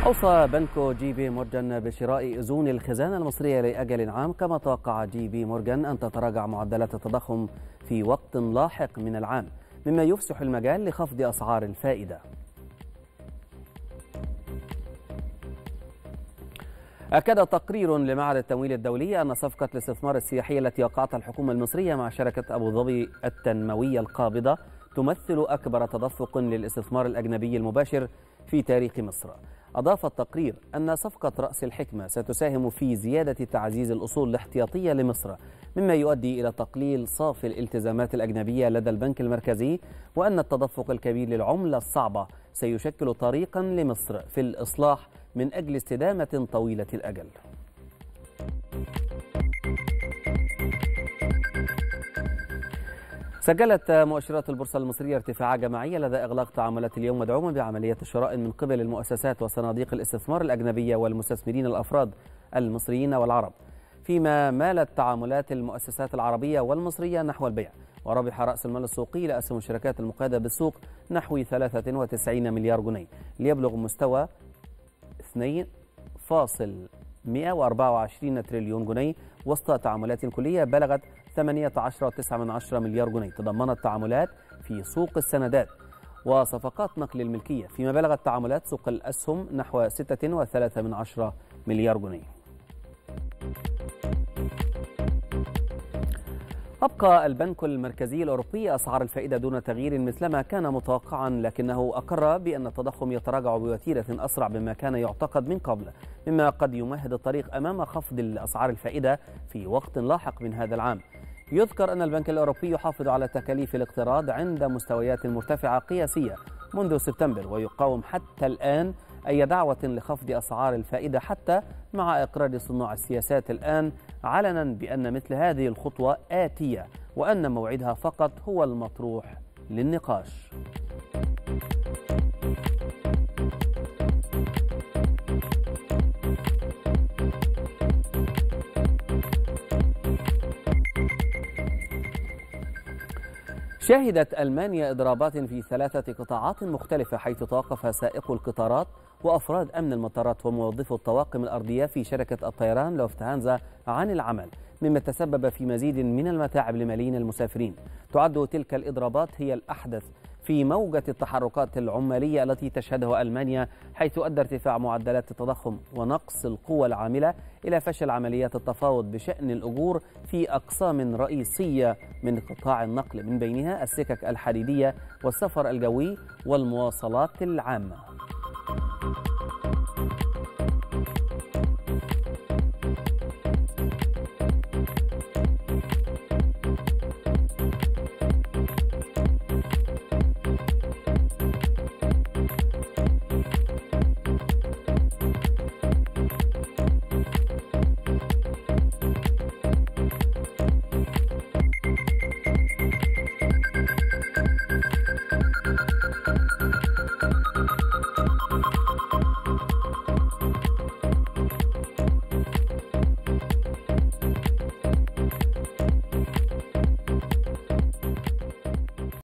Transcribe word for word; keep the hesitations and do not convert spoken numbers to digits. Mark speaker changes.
Speaker 1: أوصى بنك جي بي مورغان بشراء أذون الخزانة المصرية لأجل عام، كما توقع جي بي مورغان أن تتراجع معدلات التضخم في وقت لاحق من العام، مما يفسح المجال لخفض أسعار الفائدة. أكد تقرير لمعهد التمويل الدولي أن صفقة الاستثمار السياحي التي وقعتها الحكومة المصرية مع شركة أبو ظبي التنموية القابضة تمثل أكبر تدفق للاستثمار الأجنبي المباشر في تاريخ مصر. أضاف التقرير أن صفقة رأس الحكمة ستساهم في زيادة تعزيز الأصول الاحتياطية لمصر، مما يؤدي إلى تقليل صافي الالتزامات الأجنبية لدى البنك المركزي، وأن التدفق الكبير للعملة الصعبة سيشكل طريقا لمصر في الإصلاح من أجل استدامة طويلة الأجل. سجلت مؤشرات البورصة المصرية ارتفاع جماعي لدى إغلاق تعاملات اليوم، مدعوما بعملية شراء من قبل المؤسسات وصناديق الاستثمار الأجنبية والمستثمرين الأفراد المصريين والعرب، فيما مالت تعاملات المؤسسات العربية والمصرية نحو البيع. وربح رأس المال السوقي لأسهم الشركات المقيدة بالسوق نحو ثلاثة وتسعين مليار جنيه، ليبلغ مستوى اثنين فاصل مئة وأربعة وعشرين تريليون جنيه، وسط تعاملات كلية بلغت ثمانية عشر فاصلة تسعة مليار جنيه، تضمنت تعاملات في سوق السندات وصفقات نقل الملكية، فيما بلغت تعاملات سوق الأسهم نحو ستة فاصلة ثلاثة مليار جنيه. أبقى البنك المركزي الأوروبي أسعار الفائدة دون تغيير مثلما كان متوقعا، لكنه أقر بأن التضخم يتراجع بوتيرة أسرع مما كان يعتقد من قبل، مما قد يمهد الطريق أمام خفض أسعار الفائدة في وقت لاحق من هذا العام. يذكر أن البنك الأوروبي يحافظ على تكاليف الاقتراض عند مستويات مرتفعة قياسية منذ سبتمبر، ويقاوم حتى الآن أي دعوة لخفض أسعار الفائدة، حتى مع إقرار صناع السياسات الآن علنا بأن مثل هذه الخطوة آتية، وأن موعدها فقط هو المطروح للنقاش. شهدت ألمانيا إضرابات في ثلاثة قطاعات مختلفة، حيث توقف سائقو القطارات وأفراد أمن المطارات وموظفو الطواقم الأرضية في شركة الطيران لوفتهانزا عن العمل، مما تسبب في مزيد من المتاعب لملايين المسافرين. تعد تلك الإضرابات هي الأحدث في موجة التحركات العمالية التي تشهدها ألمانيا، حيث أدى ارتفاع معدلات التضخم ونقص القوى العاملة إلى فشل عمليات التفاوض بشأن الأجور في أقسام رئيسية من قطاع النقل، من بينها السكك الحديدية والسفر الجوي والمواصلات العامة.